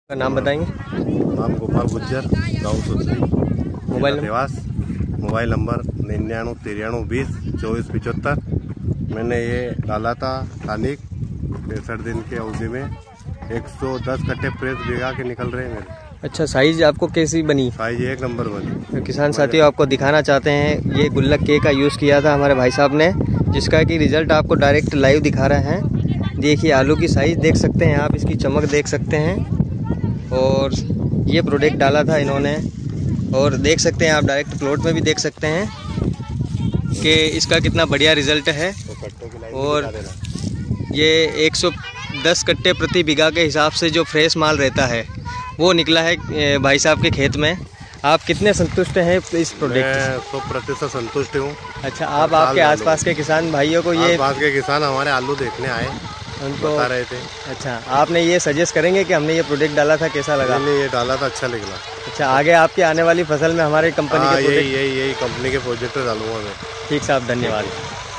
का नाम बताएंगे? नाम गोपाल गुज्जर, गाँव सुधरी, मोबाइल देवास। Mobile number 9993202475। मैंने ये डाला था टानिक 65 दिन के अवधि में। 110 कट्टे प्रेस भिगा के निकल रहे हैं मेरे। अच्छा, साइज आपको कैसी बनी? साइज 1 नंबर बनी। किसान साथियों, आपको दिखाना चाहते हैं, ये गुल्लक के का यूज़ किया था हमारे भाई साहब ने, जिसका कि रिजल्ट आपको डायरेक्ट लाइव दिखा रहे हैं। देखिए आलू की साइज़ देख सकते हैं आप, इसकी चमक देख सकते हैं। और ये प्रोडक्ट डाला था इन्होंने, और देख सकते हैं आप डायरेक्ट प्लॉट में भी देख सकते हैं कि इसका कितना बढ़िया रिजल्ट है। और ये 110 कट्टे प्रति बीघा के हिसाब से जो फ्रेश माल रहता है वो निकला है भाई साहब के खेत में। आप कितने संतुष्ट हैं इस प्रोडक्ट से? 100% संतुष्ट हूँ। अच्छा, आप आपके आसपास के किसान भाइयों को ये आसपास के किसान हमारे आलू देखने आए, उनको बता रहे थे। अच्छा, आपने ये सजेस्ट करेंगे कि हमने ये प्रोडक्ट डाला था, कैसा लगा? मैंने ये डाला था, अच्छा निकला। अच्छा, आगे आपकी आने वाली फसल में हमारी कंपनी के प्रोडक्ट, यही कंपनी के प्रोजेक्ट डालूंगा मैं। ठीक साहब, धन्यवाद।